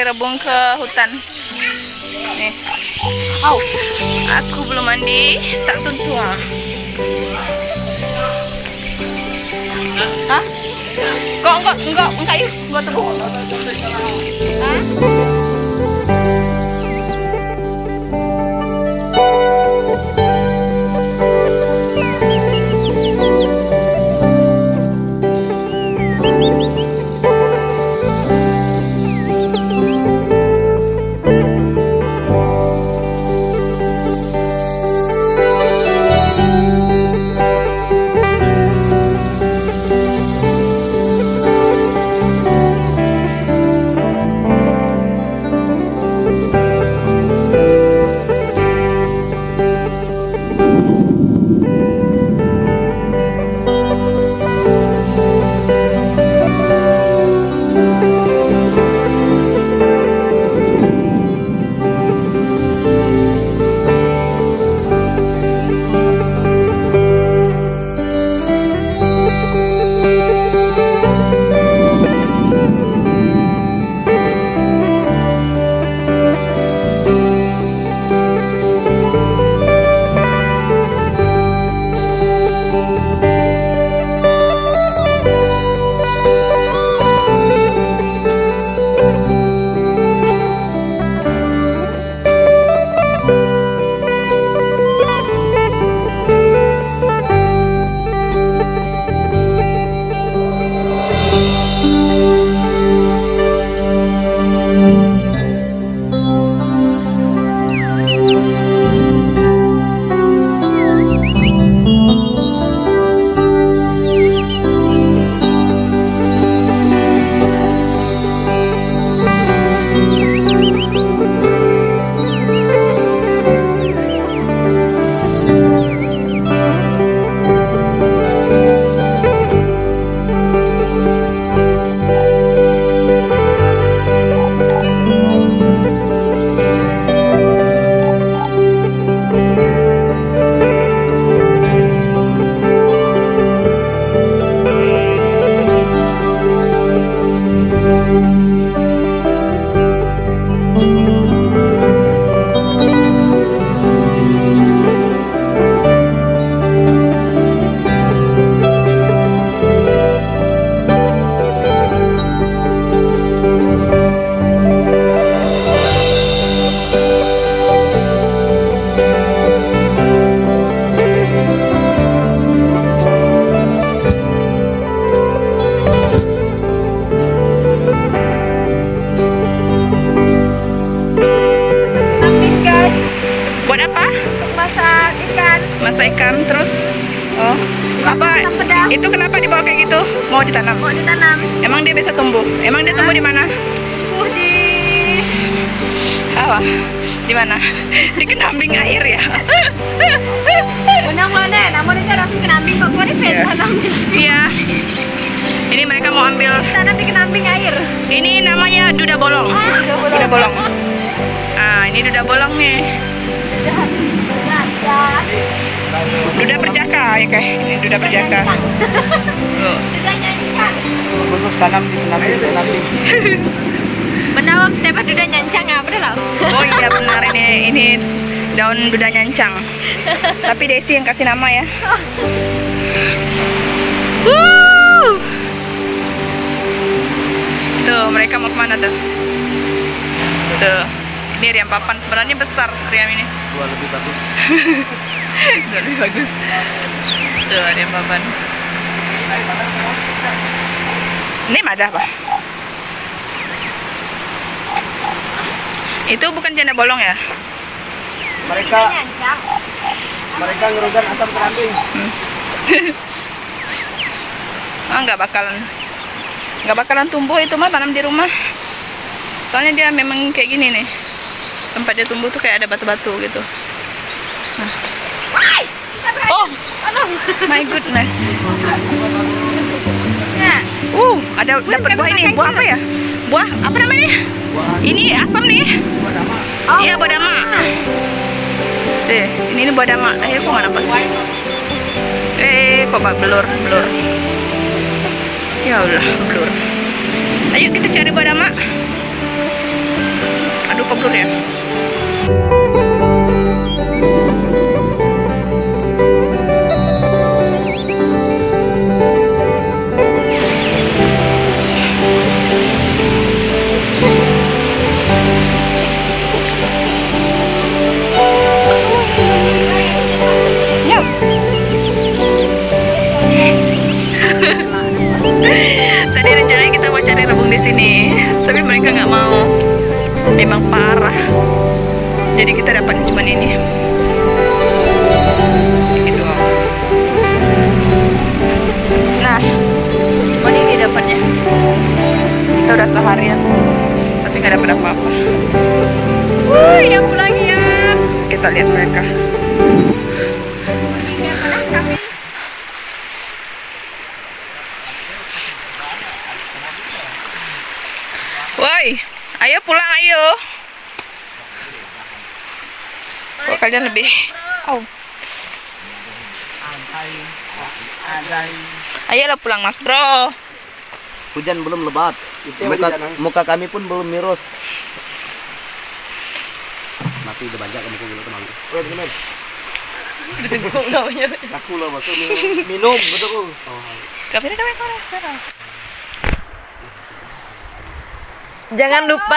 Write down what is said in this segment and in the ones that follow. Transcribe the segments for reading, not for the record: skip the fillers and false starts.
cari rebung ke hutan. Nih. Aku belum mandi, tak tentu. Hah? Kok enggak yuk, gua tunggu. Hah? Masak ikan terus apa itu kenapa dibawa kayak gitu? Mau ditanam? Mau ditanam. Emang dia bisa tumbuh? Emang dia tumbuh di mana? Di di mana? Di kenambing air ya. Undang lo deh, namun ini ada kenambing kok gue tanam. Iya. Ini mereka mau ambil tanam di kenambing air. Ini namanya duda bolong. Duda bolong. Ah, ini duda bolong nih. Duda perjaka ya kayak ini duda perjaka. Duda nyancang. Khusus tanam di kenambing. Benar tempat duda nyancang apa dah? Oh iya benar ini daun duda nyancang. Tapi Desi yang kasih nama ya. Tuh mereka mau kemana tuh? Tuh ini Riam papan sebenarnya besar Riam ini. Dua lebih bagus. Dua lebih bagus. Tuh Riam papan. Ini madah pak. Itu bukan janda bolong ya? Mereka ngerugan asam kenambing. Nggak bakalan tumbuh itu mah tanam di rumah. Soalnya dia memang kayak gini nih. Tempat dia tumbuh tuh kayak ada batu-batu gitu. Nah. Oh, my goodness. Ada dapat buah ini. Buah apa ya? Buah apa namanya? Ini asam nih. Iya, buah dama. Ini buah dama. Kok nggak nampak? Kok belur. Ya Allah, belur. Ayo kita cari buah dama. Aduh, kabur ya. Tadi rencananya kita mau cari rebung di sini, tapi mereka nggak mau. Memang parah. Jadi kita dapat cuma ini. Gitu. Nah, cuma ini dapatnya. Kita udah seharian, tapi nggak dapat apa-apa. Wuih, yang pulang ya. Kita lihat mereka. Woi, ayo pulang ayo. Kok kalian lebih? Ayolah pulang Mas Bro. Hujan belum lebat. Muka kami pun belum mirus. Mati udah banyak kamu dulu teman. Dengkung namanya. Aku lah masuk minum betul. Kamera. Jangan lupa.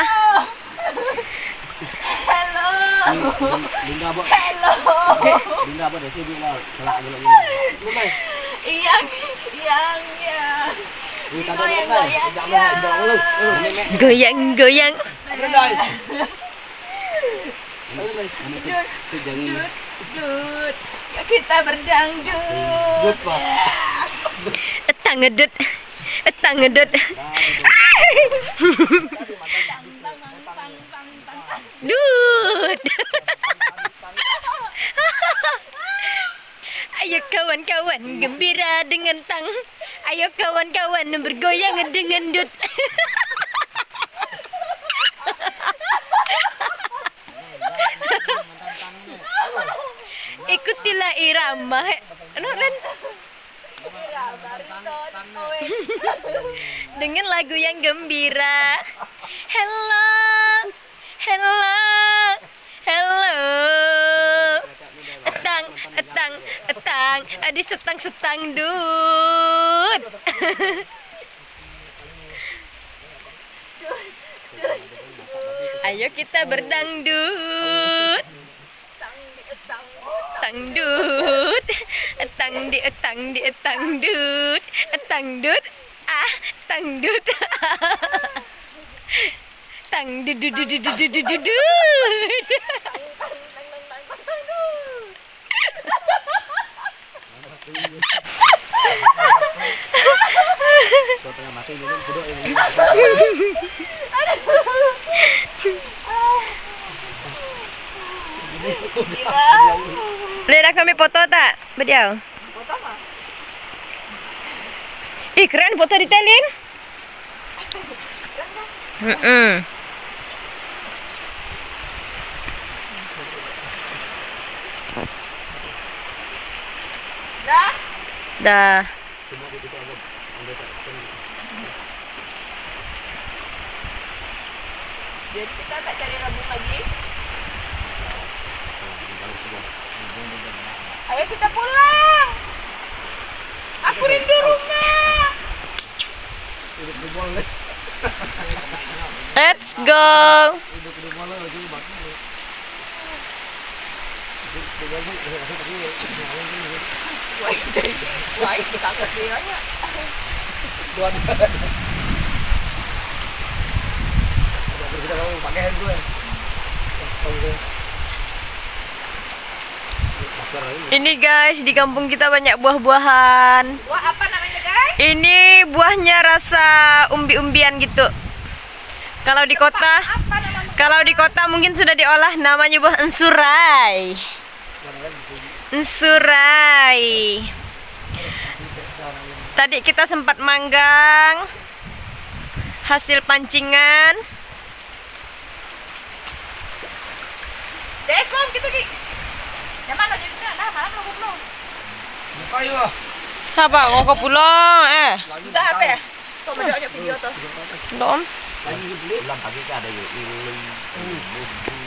Hello. Dinda bo. Hello. Dinda bo desi bila kelak dulu. Iyang ya. Goyang. Dut. Ya kita berdangdut. Etang ngedut. Dut. Ayo kawan-kawan gembira dengan tang. Ayo kawan-kawan bergoyang dengan dut. Ikutilah irama. Dengan lagu yang gembira. Hello. Etang. Adi setang dut. Ayo kita berdangdut. Tangdut. Tangdut. Tangdut. Tangdut. Boleh kami foto tak? Beliau. Foto mah. Ih, keren foto detailin. Dah. Jadi kita tak cari rebung lagi. Ayo kita pulang. Aku rindu rumah. Let's go. Wah, kita ketiranya. Ini guys, di kampung kita banyak buah-buahan. Wah, apa namanya guys? Ini buahnya rasa umbi-umbian gitu. Kalau di kota mungkin sudah diolah, namanya buah ensurai. Tadi kita sempat manggang hasil pancingan. Des, Mom, gitu Ki. Yang mana jadi nah, malam belum. Apa? Mau ke pulau? Enggak apa ya? Kok beda video tuh. Belum. Pulang pagi kan ada yuk.